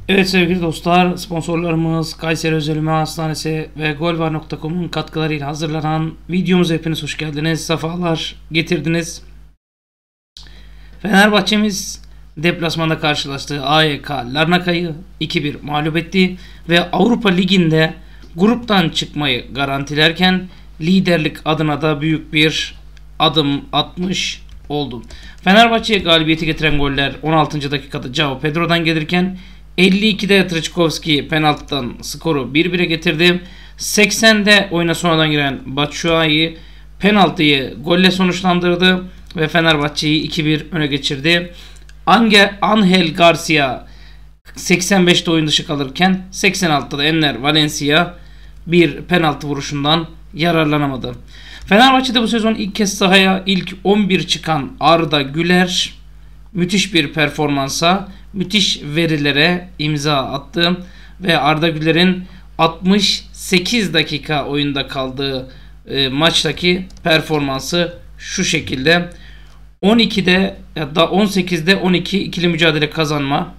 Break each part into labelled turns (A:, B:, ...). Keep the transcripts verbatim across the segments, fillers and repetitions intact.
A: Evet sevgili dostlar, sponsorlarımız Kayseri Özel Ümumi Hastanesi ve golvar nokta com'un katkılarıyla hazırlanan videomuza hepiniz hoş geldiniz, sefalar getirdiniz. Fenerbahçe'miz deplasmanda karşılaştığı A Y K Larnaka'yı iki bir mağlup etti ve Avrupa Ligi'nde gruptan çıkmayı garantilerken liderlik adına da büyük bir adım atmış oldu. Fenerbahçe'ye galibiyeti getiren goller on altıncı dakikada João Pedro'dan gelirken elli ikide Trçkovski penaltıdan skoru bir bire getirdi. seksende oyuna sonradan giren Batshuayi penaltıyı golle sonuçlandırdı ve Fenerbahçe'yi iki bir öne geçirdi. Angel Garcia seksen beşte oyun dışı kalırken seksen altıda da Enner Valencia bir penaltı vuruşundan yararlanamadı. Fenerbahçe'de bu sezon ilk kez sahaya ilk on bir çıkan Arda Güler müthiş bir performansa, müthiş verilere imza attı ve Arda Güler'in altmış sekiz dakika oyunda kaldığı e, maçtaki performansı şu şekilde: on ikide ya da on sekizde on iki ikili mücadele kazanma,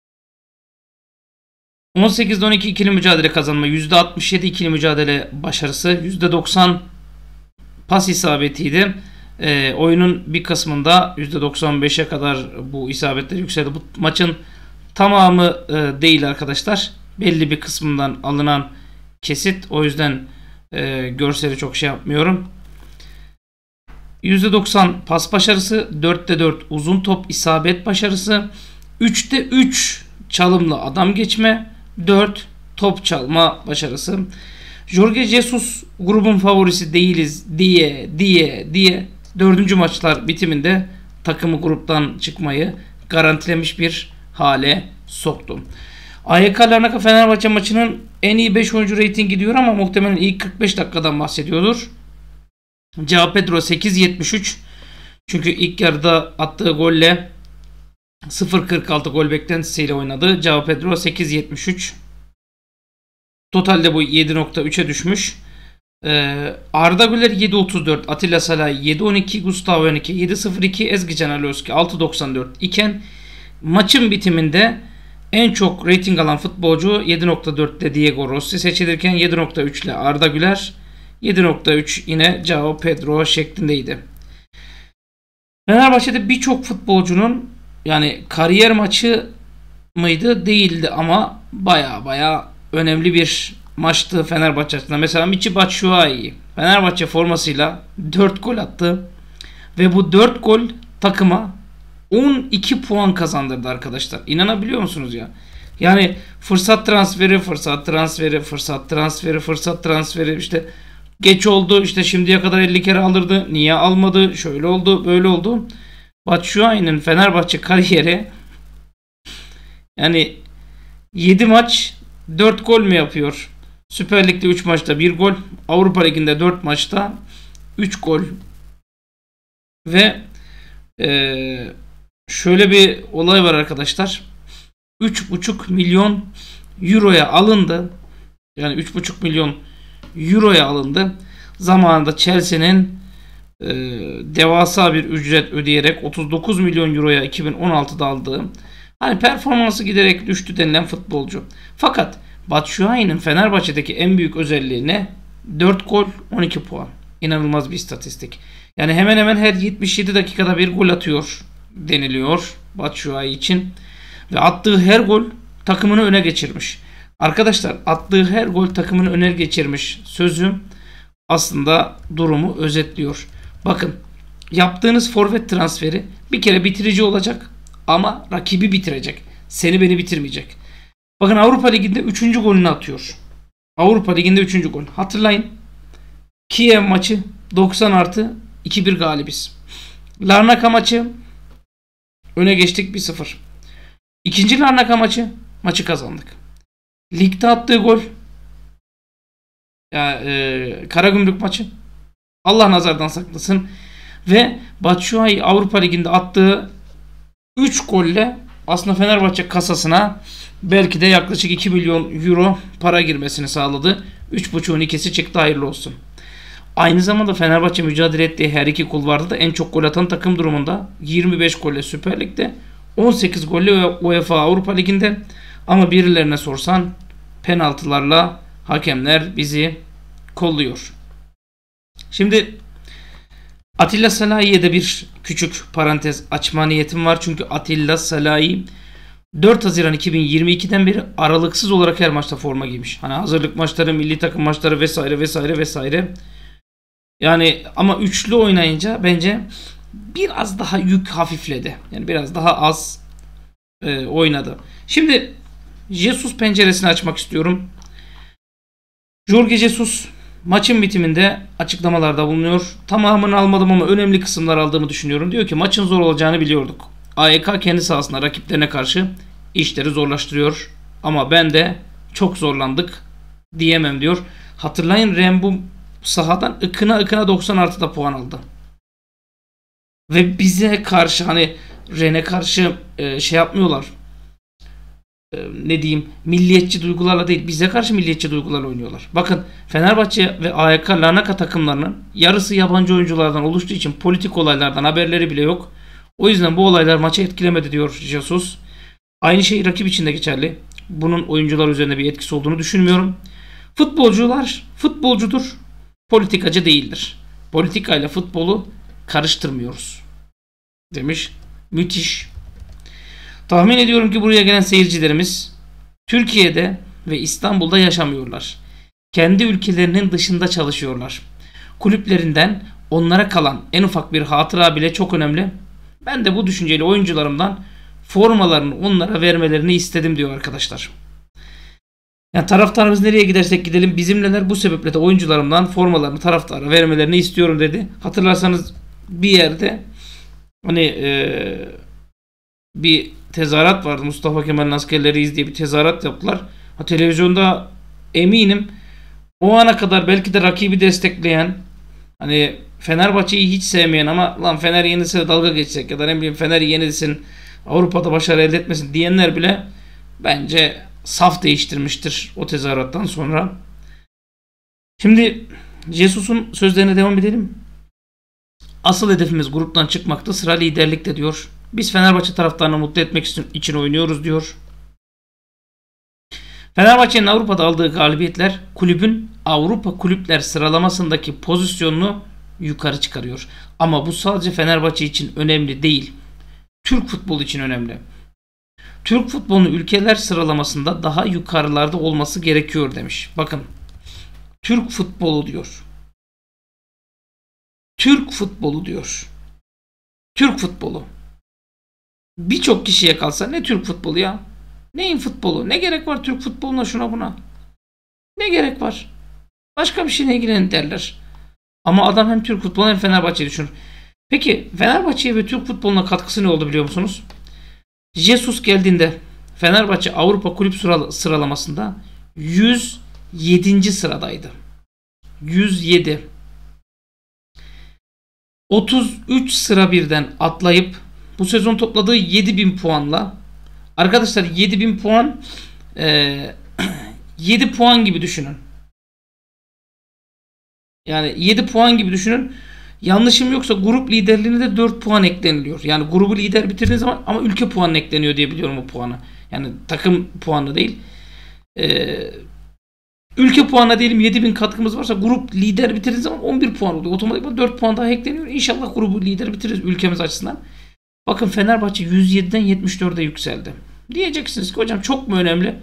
A: on sekizde on iki ikili mücadele kazanma, yüzde altmış yedi ikili mücadele başarısı, yüzde doksan pas isabetiydi. E, oyunun bir kısmında yüzde doksan beşe kadar bu isabetler yükseldi. Bu maçın tamamı e, değil arkadaşlar. Belli bir kısmından alınan kesit. O yüzden e, görseli çok şey yapmıyorum. yüzde doksan pas başarısı, dörtte dört uzun top isabet başarısı, üçte üç çalımla adam geçme, dört top çalma başarısı. Jorge Jesus grubun favorisi değiliz diye diye diye dördüncü maçlar bitiminde takımı gruptan çıkmayı garantilemiş bir hale soktu. A Y K Larnaka Fenerbahçe maçının en iyi beş oyuncu reytingi diyor ama muhtemelen ilk kırk beş dakikadan bahsediyordur. João Pedro sekiz yetmiş üç. Çünkü ilk yarıda attığı golle sıfır kırk altı gol beklentisiyle oynadı. João Pedro sekiz yetmiş üç. Totalde bu yedi nokta üçe düşmüş. Ee, Arda Güler yedi otuz dört, Atilla Salay yedi on iki, Gustavo Henrique yedi sıfır iki, Ezgi Alioski altı doksan dört iken maçın bitiminde en çok rating alan futbolcu yedi nokta dörtte Diego Rossi seçilirken yedi nokta üç ile Arda Güler, yedi nokta üç yine João Pedro şeklindeydi. Fenerbahçe'de birçok futbolcunun, yani kariyer maçı mıydı değildi ama baya baya önemli bir maçtı Fenerbahçe açısından. Mesela Michy Batshuayi Fenerbahçe formasıyla dört gol attı ve bu dört gol takıma on iki puan kazandırdı arkadaşlar. İnanabiliyor musunuz ya? Yani fırsat transferi, fırsat transferi, fırsat transferi, fırsat transferi, işte geç oldu, işte şimdiye kadar elli kere alırdı, niye almadı, şöyle oldu, böyle oldu. Batshuayi'nin Fenerbahçe kariyeri, yani yedi maç dört gol mü yapıyor? Süper Lig'de üç maçta bir gol, Avrupa Ligi'nde dört maçta üç gol ve ee, şöyle bir olay var arkadaşlar. üç buçuk milyon euroya alındı. Yani üç buçuk milyon euroya alındı. Zamanında Chelsea'nin e, devasa bir ücret ödeyerek otuz dokuz milyon euroya iki bin on altıda aldığı, hani performansı giderek düştü denilen futbolcu. Fakat Batshuayi'nin Fenerbahçe'deki en büyük özelliği ne? dört gol on iki puan. İnanılmaz bir istatistik. Yani hemen hemen her yetmiş yedi dakikada bir gol atıyor deniliyor Batshuayi için. Ve attığı her gol takımını öne geçirmiş. Arkadaşlar, attığı her gol takımını öne geçirmiş sözü aslında durumu özetliyor. Bakın, yaptığınız forvet transferi bir kere bitirici olacak ama rakibi bitirecek. Seni beni bitirmeyecek. Bakın, Avrupa Ligi'nde üçüncü golünü atıyor. Avrupa Ligi'nde üçüncü gol. Hatırlayın. Kiev maçı doksan artı iki bir galibiz. Larnaka maçı öne geçtik bir sıfır. İkinci Larnaka maçı maçı kazandık. Ligde attığı gol, ya e, Karagümrük maçı, Allah nazardan saklasın, ve Batshuayi Avrupa Ligi'nde attığı üç golle aslında Fenerbahçe kasasına belki de yaklaşık iki milyon euro para girmesini sağladı. üç buçuğun ikisi çıktı, hayırlı olsun. Aynı zamanda Fenerbahçe mücadele ettiği her iki kulvarda da en çok gol atan takım durumunda. yirmi beş golle Süper Lig'de, on sekiz golle UEFA Avrupa Ligi'nde. Ama birilerine sorsan penaltılarla hakemler bizi kolluyor. Şimdi Atilla Salahi'ye de bir küçük parantez açma niyetim var. Çünkü Atilla Salahi dört Haziran iki bin yirmi ikiden beri aralıksız olarak her maçta forma giymiş. Hani hazırlık maçları, milli takım maçları vesaire vesaire vesaire. Yani ama üçlü oynayınca bence biraz daha yük hafifledi. Yani biraz daha az e, oynadı. Şimdi Jesus penceresini açmak istiyorum. Jorge Jesus maçın bitiminde açıklamalarda bulunuyor. Tamamını almadım ama önemli kısımlar aldığımı düşünüyorum. Diyor ki maçın zor olacağını biliyorduk. A Y K kendi sahasında rakiplerine karşı işleri zorlaştırıyor. Ama ben de çok zorlandık diyemem diyor. Hatırlayın, Ren bu sahadan ıkına ıkına doksan artıda puan aldı. Ve bize karşı hani Ren'e karşı e, şey yapmıyorlar. E, ne diyeyim, milliyetçi duygularla değil, bize karşı milliyetçi duygularla oynuyorlar. Bakın Fenerbahçe ve A Y K Larnaka takımlarının yarısı yabancı oyunculardan oluştuğu için politik olaylardan haberleri bile yok. O yüzden bu olaylar maçı etkilemedi diyor Jesus. Aynı şey rakip için de geçerli. Bunun oyuncular üzerinde bir etkisi olduğunu düşünmüyorum. Futbolcular futbolcudur, politikacı değildir. Politikayla futbolu karıştırmıyoruz demiş. Müthiş. Tahmin ediyorum ki buraya gelen seyircilerimiz Türkiye'de ve İstanbul'da yaşamıyorlar. Kendi ülkelerinin dışında çalışıyorlar. Kulüplerinden onlara kalan en ufak bir hatıra bile çok önemli. Ben de bu düşünceli oyuncularımdan formalarını onlara vermelerini istedim diyor arkadaşlar. Yani taraftarımız nereye gidersek gidelim bizimleler, bu sebeple de oyuncularımdan formalarını taraftara vermelerini istiyorum dedi. Hatırlarsanız bir yerde hani ee, bir tezahürat vardı. Mustafa Kemal'in askerleriyiz diye bir tezahürat yaptılar. Ha, televizyonda eminim o ana kadar belki de rakibi destekleyen, hani Fenerbahçe'yi hiç sevmeyen ama lan Fener yenilse de dalga geçecek ya da ne bileyim Fener yenilsin, Avrupa'da başarı elde etmesin diyenler bile bence saf değiştirmiştir o tezahürattan sonra. Şimdi Jesus'un sözlerine devam edelim. Asıl hedefimiz gruptan çıkmaktı, sıra liderlikte diyor. Biz Fenerbahçe taraftarını mutlu etmek için oynuyoruz diyor. Fenerbahçe'nin Avrupa'da aldığı galibiyetler kulübün Avrupa kulüpler sıralamasındaki pozisyonunu yukarı çıkarıyor. Ama bu sadece Fenerbahçe için önemli değil. Türk futbolu için önemli. Türk futbolunun ülkeler sıralamasında daha yukarılarda olması gerekiyor demiş. Bakın, Türk futbolu diyor. Türk futbolu diyor. Türk futbolu. Birçok kişiye kalsa ne Türk futbolu ya? Neyin futbolu? Ne gerek var Türk futboluna, şuna buna? Ne gerek var? Başka bir şeyle ilgilenin derler. Ama adam hem Türk futbolu hem Fenerbahçe'yi düşünür. Peki Fenerbahçe'ye ve Türk futboluna katkısı ne oldu biliyor musunuz? Jesus geldiğinde Fenerbahçe Avrupa Kulüp sıralamasında yüz yedinci sıradaydı. yüz yedi. otuz üç sıra birden atlayıp bu sezon topladığı yedi bin puanla, arkadaşlar yedi bin puan e, yedi puan gibi düşünün. Yani yedi puan gibi düşünün. Yanlışım yoksa grup liderliğine de dört puan ekleniliyor. Yani grubu lider bitirdiği zaman ama ülke puanı ekleniyor diye biliyorum o puanı. Yani takım puanı değil. Ee, ülke puanı diyelim yedi bin katkımız varsa grup lider bitirdiği zaman on bir puan oluyor. Otomatikman dört puan daha ekleniyor. İnşallah grubu lider bitiririz ülkemiz açısından. Bakın Fenerbahçe yüz yediden yetmiş dörde yükseldi. Diyeceksiniz ki hocam çok mu önemli?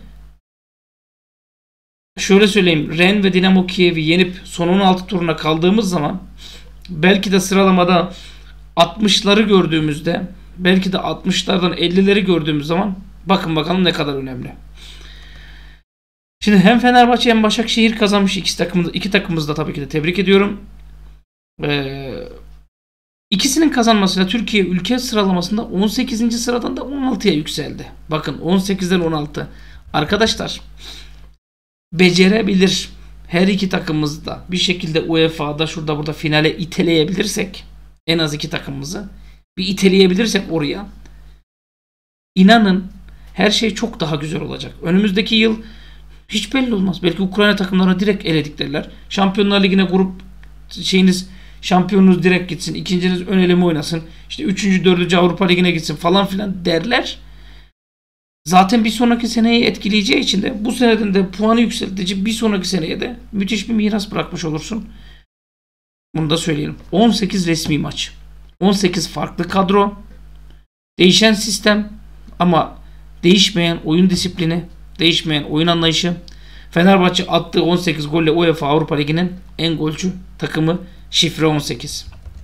A: Şöyle söyleyeyim. Ren ve Dinamo Kiev'i yenip son on altı turuna kaldığımız zaman belki de sıralamada altmışları gördüğümüzde, belki de altmışlardan ellileri gördüğümüz zaman bakın bakalım ne kadar önemli. Şimdi hem Fenerbahçe hem Başakşehir kazanmış, iki takımımız, iki takımımızı da tabii ki de tebrik ediyorum. Ee, ikisinin kazanmasıyla Türkiye ülke sıralamasında on sekizinci sıradan da on altıya yükseldi. Bakın on sekizden on altı. Arkadaşlar becerebilir. Her iki takımımızı da bir şekilde U E F A'da şurada burada finale iteleyebilirsek, en az iki takımımızı bir iteleyebilirsek oraya, inanın her şey çok daha güzel olacak. Önümüzdeki yıl hiç belli olmaz. Belki Ukrayna takımlarına direkt eledik derler. Şampiyonlar Ligi'ne grup şeyiniz, şampiyonunuz direkt gitsin. İkinciniz ön eleme oynasın. İşte üçüncü, dördüncü Avrupa Ligi'ne gitsin falan filan derler. Zaten bir sonraki seneyi etkileyeceği için de bu seneden de puanı yükseltici bir sonraki seneye de müthiş bir miras bırakmış olursun. Bunu da söyleyelim. on sekiz resmi maç. on sekiz farklı kadro. Değişen sistem ama değişmeyen oyun disiplini, değişmeyen oyun anlayışı. Fenerbahçe attığı on sekiz golle UEFA Avrupa Ligi'nin en golcü takımı, şifre on sekiz.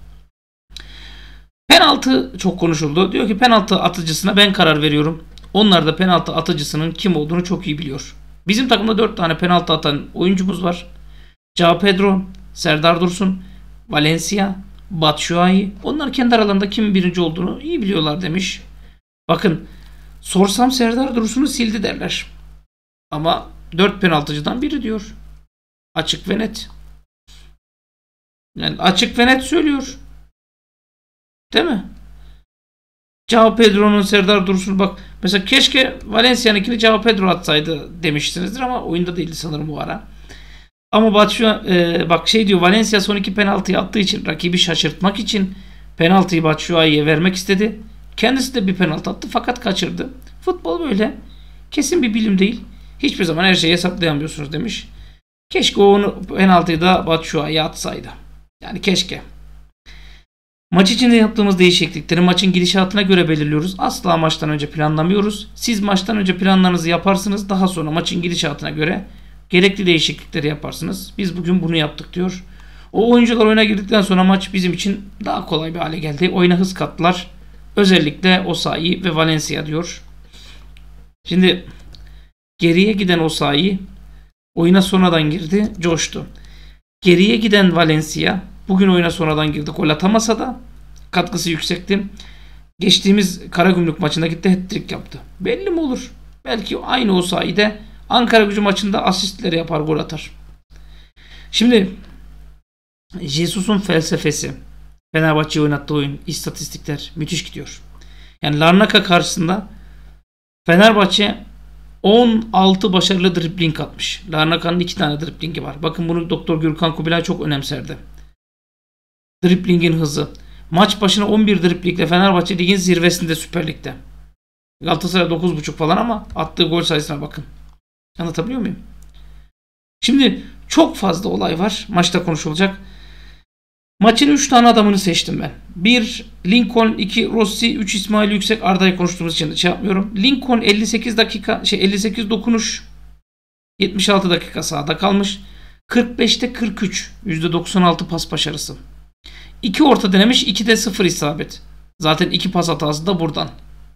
A: Penaltı çok konuşuldu. Diyor ki penaltı atıcısına ben karar veriyorum. Onlar da penaltı atıcısının kim olduğunu çok iyi biliyor. Bizim takımda dört tane penaltı atan oyuncumuz var. João Pedro, Serdar Dursun, Valencia, Batshuayi. Onlar kendi aralarında kimin birinci olduğunu iyi biliyorlar demiş. Bakın, sorsam Serdar Dursun'u sildi derler. Ama dört penaltıcıdan biri diyor. Açık ve net. Yani açık ve net söylüyor. Değil mi? João Pedro'nun, Serdar Dursun, bak mesela keşke Valencia'nınkini João Pedro atsaydı demişsinizdir ama oyunda değildi sanırım bu ara. Ama Batshuayi e, bak şey diyor, Valencia son iki penaltıyı attığı için rakibi şaşırtmak için penaltıyı Batshuayi'ye vermek istedi. Kendisi de bir penaltı attı fakat kaçırdı. Futbol böyle. Kesin bir bilim değil. Hiçbir zaman her şeyi hesaplayamıyorsunuz demiş. Keşke onu penaltıyı da Batshuayi'ye atsaydı. Yani keşke. Maç içinde yaptığımız değişiklikleri maçın gidişatına göre belirliyoruz. Asla maçtan önce planlamıyoruz. Siz maçtan önce planlarınızı yaparsınız. Daha sonra maçın gidişatına göre gerekli değişiklikleri yaparsınız. Biz bugün bunu yaptık diyor. O oyuncular oyuna girdikten sonra maç bizim için daha kolay bir hale geldi. Oyuna hız kattılar. Özellikle Osayi ve Valencia diyor. Şimdi geriye giden Osayi oyuna sonradan girdi, coştu. Geriye giden Valencia bugün oyuna sonradan girdi. Gol atamasa da katkısı yüksekti. Geçtiğimiz Karagümrük maçında gitti, hat-trick yaptı. Belli mi olur? Belki aynı Osayi de Ankaragücü maçında asistleri yapar, gol atar. Şimdi Jesus'un felsefesi, Fenerbahçe'ye oynattığı oyun, istatistikler müthiş gidiyor. Yani Larnaca karşısında Fenerbahçe on altı başarılı dribling atmış. Larnaca'nın iki tane driblingi var. Bakın bunu Doktor Gürkan Kubilay çok önemserdi. Driblingin hızı. Maç başına on bir driblingle Fenerbahçe ligin zirvesinde Süper Lig'de. Galatasaray dokuz buçuk falan ama attığı gol sayısına bakın. Anlatabiliyor muyum? Şimdi çok fazla olay var. Maçta konuşulacak. Maçın üç tane adamını seçtim ben. bir Lincoln, iki Rossi, üç İsmail Yüksek. Arda'yı konuştuğumuz için de şey yapmıyorum. Lincoln elli sekiz dakika, şey elli sekiz dokunuş, yetmiş altı dakika sahada kalmış. kırk beşte kırk üç, yüzde doksan altı pas başarısı. iki orta denemiş, ikide sıfır isabet. Zaten iki pas hatası da buradan.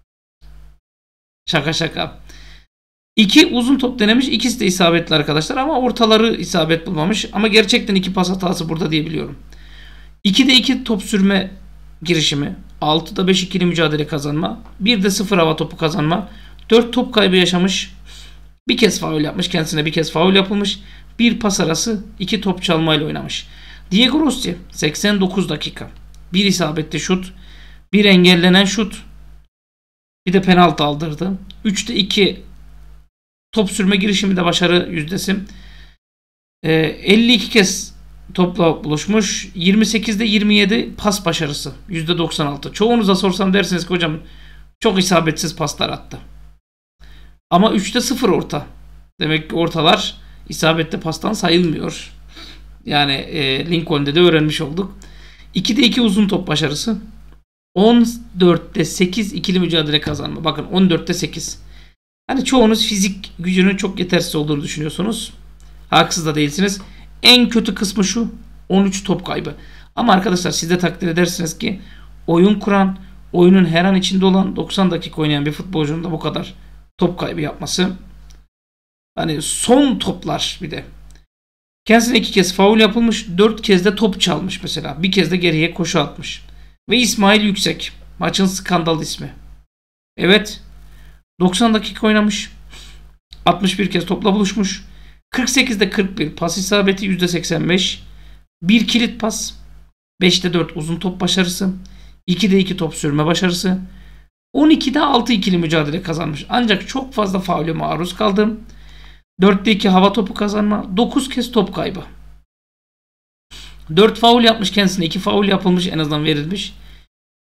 A: Şaka şaka. iki uzun top denemiş, ikisi de isabetli arkadaşlar ama ortaları isabet bulmamış. Ama gerçekten iki pas hatası burada diye biliyorum. ikide iki top sürme girişimi, altıda beş ikili mücadele kazanma, birde sıfır hava topu kazanma, dört top kaybı yaşamış, bir kez faul yapmış, kendisine bir kez faul yapılmış, bir pas arası, iki top çalmayla oynamış. Diego Rossi seksen dokuz dakika, bir isabetli şut, bir engellenen şut, bir de penaltı aldırdı. üçte iki top sürme girişimi de başarı yüzdesi. Ee, elli iki kez topla buluşmuş. yirmi sekizde yirmi yedi pas başarısı. yüzde doksan altı. Çoğunuza sorsam dersiniz ki hocam çok isabetsiz paslar attı. Ama üçte sıfır orta. Demek ki ortalar isabetli pastan sayılmıyor. Yani e, Lincoln'de de öğrenmiş olduk. ikide iki uzun top başarısı. on dörtte sekiz ikili mücadele kazanma. Bakın on dörtte sekiz. Hani çoğunuz fizik gücünün çok yetersiz olduğunu düşünüyorsunuz. Haksız da değilsiniz. En kötü kısmı şu: on üç top kaybı. Ama arkadaşlar siz de takdir edersiniz ki oyun kuran, oyunun her an içinde olan, doksan dakika oynayan bir futbolcunun da bu kadar top kaybı yapması. Hani son toplar bir de. Kendisine iki kez faul yapılmış, dört kez de top çalmış mesela. Bir kez de geriye koşu atmış. Ve İsmail Yüksek, maçın skandal ismi. Evet, doksan dakika oynamış. altmış bir kez topla buluşmuş. kırk sekizde kırk bir pas isabeti, yüzde seksen beş. bir kilit pas. beşte dört uzun top başarısı. ikide iki top sürme başarısı. on ikide altı ikili mücadele kazanmış. Ancak çok fazla faule maruz kaldım. dörtte iki hava topu kazanma. dokuz kez top kaybı. dört faul yapmış kendisine. iki faul yapılmış, en azından verilmiş.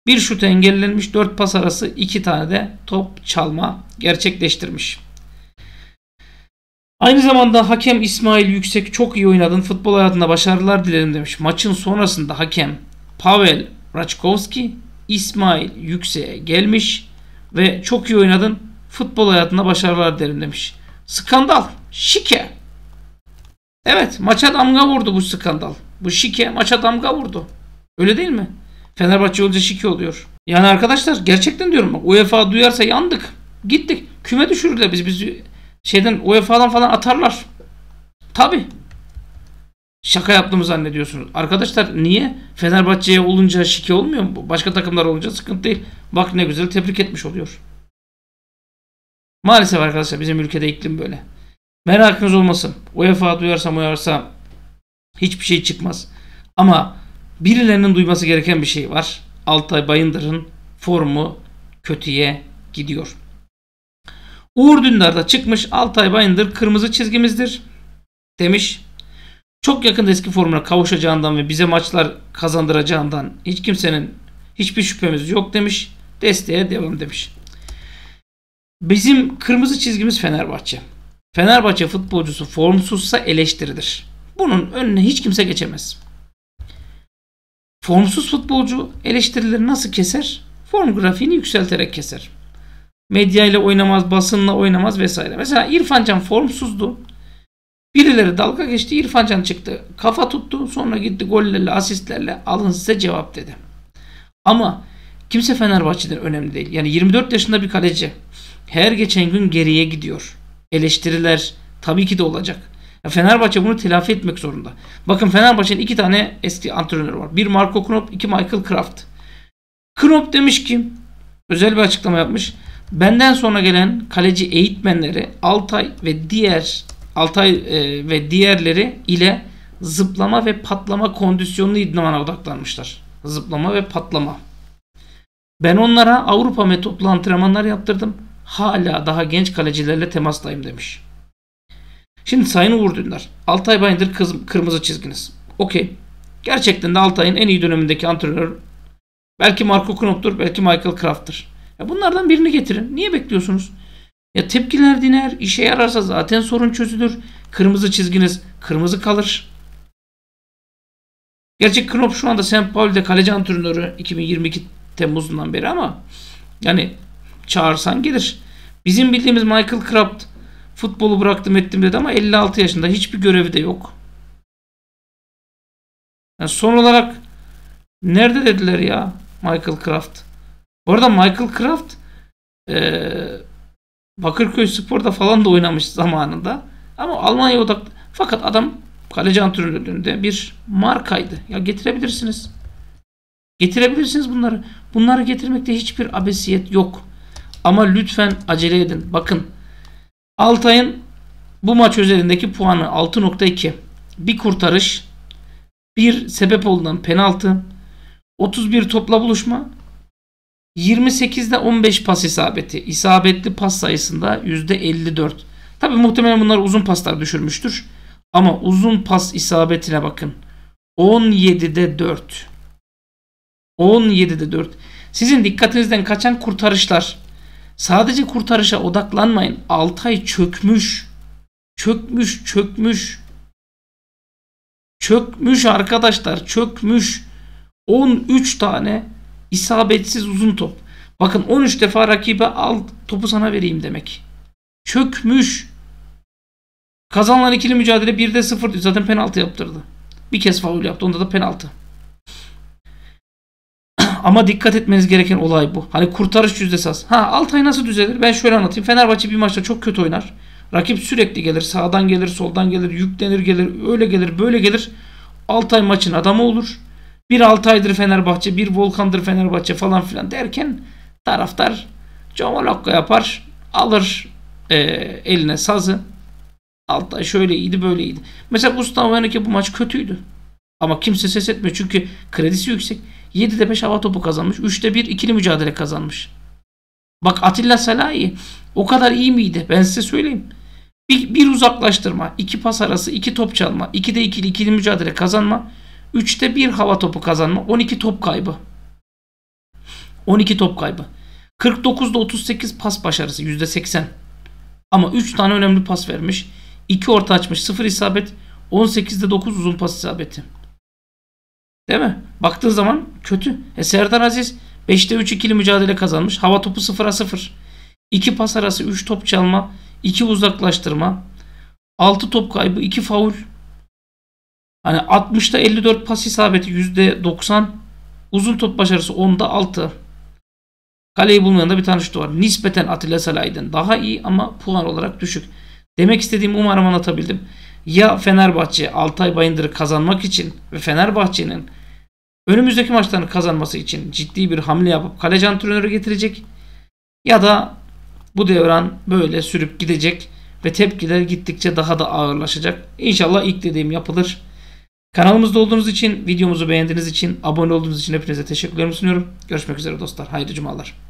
A: Bir şut engellenmiş, dört pas arası, iki tane de top çalma gerçekleştirmiş. Aynı zamanda hakem İsmail Yüksek, çok iyi oynadın, futbol hayatında başarılar dilerim demiş. Maçın sonrasında hakem Pavel Raçkovski İsmail Yüksek'e gelmiş ve çok iyi oynadın, futbol hayatında başarılar dilerim demiş. Skandal, şike. Evet, maça damga vurdu bu skandal. Bu şike maça damga vurdu. Öyle değil mi? Fenerbahçe olunca şike oluyor. Yani arkadaşlar gerçekten diyorum bak, UEFA duyarsa yandık. Gittik. Küme düşürürler biz. Biz şeyden, U E F A'dan falan atarlar. Tabi. Şaka yaptığımı zannediyorsunuz. Arkadaşlar niye? Fenerbahçe'ye olunca şike olmuyor mu? Başka takımlar olunca sıkıntı değil. Bak ne güzel tebrik etmiş oluyor. Maalesef arkadaşlar bizim ülkede iklim böyle. Merakınız olmasın. UEFA duyarsam uyarsa hiçbir şey çıkmaz. Ama birilerinin duyması gereken bir şey var. Altay Bayındır'ın formu kötüye gidiyor. Uğur Dündar da çıkmış, Altay Bayındır kırmızı çizgimizdir demiş. Çok yakında eski formuna kavuşacağından ve bize maçlar kazandıracağından hiç kimsenin hiçbir şüphemiz yok demiş. Desteğe devam demiş. Bizim kırmızı çizgimiz Fenerbahçe. Fenerbahçe futbolcusu formsuzsa eleştirilir. Bunun önüne hiç kimse geçemez. Formsuz futbolcu eleştirileri nasıl keser? Form grafiğini yükselterek keser. Medya ile oynamaz, basınla oynamaz vesaire. Mesela İrfan Can formsuzdu. Birileri dalga geçti, İrfan Can çıktı, kafa tuttu, sonra gitti gollerle, asistlerle alın size cevap dedi. Ama kimse Fenerbahçe'den önemli değil. Yani yirmi dört yaşında bir kaleci her geçen gün geriye gidiyor. Eleştiriler tabii ki de olacak. Ya Fenerbahçe bunu telafi etmek zorunda. Bakın Fenerbahçe'nin iki tane eski antrenörü var. Bir Marco Knop, iki Michael Kraft. Knop demiş ki, özel bir açıklama yapmış. Benden sonra gelen kaleci eğitmenleri Altay ve diğer Altay e, ve diğerleri ile zıplama ve patlama kondisyonlu idmana odaklanmışlar. Zıplama ve patlama. Ben onlara Avrupa metotlu antrenmanlar yaptırdım. Hala daha genç kalecilerle temastayım demiş. Şimdi Sayın Uğur Dündar, Altay Bayındır kız, kırmızı çizginiz. Okey. Gerçekten de Altay'ın en iyi dönemindeki antrenör belki Marco Knop'tur, belki Michael Kraft'tır. Ya bunlardan birini getirin. Niye bekliyorsunuz? Ya tepkiler diner, işe yararsa zaten sorun çözülür. Kırmızı çizginiz kırmızı kalır. Gerçi Knop şu anda Saint Pauli'de kaleci antrenörü iki bin yirmi iki Temmuz'undan beri ama yani çağırsan gelir. Bizim bildiğimiz Michael Kraft futbolu bıraktım ettim dedi ama elli altı yaşında, hiçbir görevi de yok. Yani son olarak nerede dediler ya Michael Kraft? Bu arada Michael Kraft ee, Bakırköy Spor'da falan da oynamış zamanında. Ama Almanya odaklı. Fakat adam kaleci antrenörlüğünde bir markaydı. Ya getirebilirsiniz. Getirebilirsiniz bunları. Bunları getirmekte hiçbir abesiyet yok. Ama lütfen acele edin. Bakın Altay'ın bu maç özelindeki puanı altı nokta iki. Bir kurtarış, bir sebep olunan penaltı, otuz bir topla buluşma, yirmi sekizde on beş pas isabeti. İsabetli pas sayısında yüzde elli dört. Tabi muhtemelen bunlar uzun paslar düşürmüştür. Ama uzun pas isabetine bakın. on yedide dört. on yedide dört. Sizin dikkatinizden kaçan kurtarışlar. Sadece kurtarışa odaklanmayın. Altay çökmüş. Çökmüş, çökmüş. Çökmüş arkadaşlar, çökmüş. on üç tane İsabetsiz uzun top. Bakın on üç defa rakibe al topu sana vereyim demek. Çökmüş. Kazanılan ikili mücadele birde sıfır. Zaten penaltı yaptırdı. Bir kez faul yaptı. Onda da penaltı. Ama dikkat etmeniz gereken olay bu. Hani kurtarış yüzdesi az. Ha Altay nasıl düzelir? Ben şöyle anlatayım. Fenerbahçe bir maçta çok kötü oynar. Rakip sürekli gelir. Sağdan gelir, soldan gelir, yüklenir gelir, öyle gelir, böyle gelir. Altay maçın adamı olur. Bir Altay'dır Fenerbahçe, bir Volkan'dır Fenerbahçe falan filan derken taraftar Comolokko yapar, alır e, eline sazı. Altay şöyle iyiydi, böyle iyiydi. Mesela Gustavo Henrique bu maç kötüydü. Ama kimse ses etmiyor çünkü kredisi yüksek. yedide beş hava topu kazanmış. üçte bir ikili mücadele kazanmış. Bak Atilla Salahi o kadar iyi miydi? Ben size söyleyeyim. Bir, bir uzaklaştırma, iki pas arası, iki top çalma, ikide ikili ikili mücadele kazanma, üçte bir hava topu kazanma, on iki top kaybı. on iki top kaybı. kırk dokuzda otuz sekiz pas başarısı yüzde seksen. Ama üç tane önemli pas vermiş. iki orta açmış, sıfır isabet. on sekizde dokuz uzun pas isabeti. Değil mi? Baktığın zaman kötü. E Serdar Aziz beşte üç ikili mücadele kazanmış. Hava topu sıfıra sıfır. iki pas arası, üç top çalma, iki uzaklaştırma, altı top kaybı, iki faul. Hani altmışta elli dört pas isabeti yüzde doksan. Uzun top başarısı onda altı. Kaleyi bulmayan da bir tane şutu var. Nispeten Atilla Salah'dan daha iyi ama puan olarak düşük. Demek istediğimi umarım anlatabildim. Ya Fenerbahçe Altay Bayındır'ı kazanmak için ve Fenerbahçe'nin önümüzdeki maçlarını kazanması için ciddi bir hamle yapıp kaleci antrenörü getirecek, ya da bu devran böyle sürüp gidecek ve tepkiler gittikçe daha da ağırlaşacak. İnşallah ilk dediğim yapılır. Kanalımızda olduğunuz için, videomuzu beğendiğiniz için, abone olduğunuz için hepinize teşekkürlerimi sunuyorum. Görüşmek üzere dostlar. Hayırlı cumalar.